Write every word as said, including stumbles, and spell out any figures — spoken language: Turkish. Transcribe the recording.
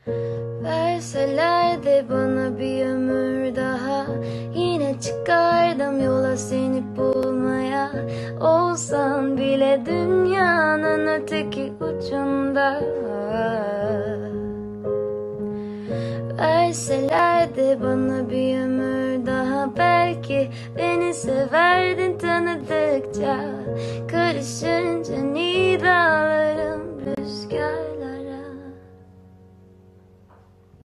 Verseler de bana bir ömür daha, yine çıkardım yola seni bulmaya. Olsan bile dünyanın öteki ucunda. Verseler de bana bir ömür daha, belki beni severdin tanıdıkça. Karışınca nidalarım rüzgarla.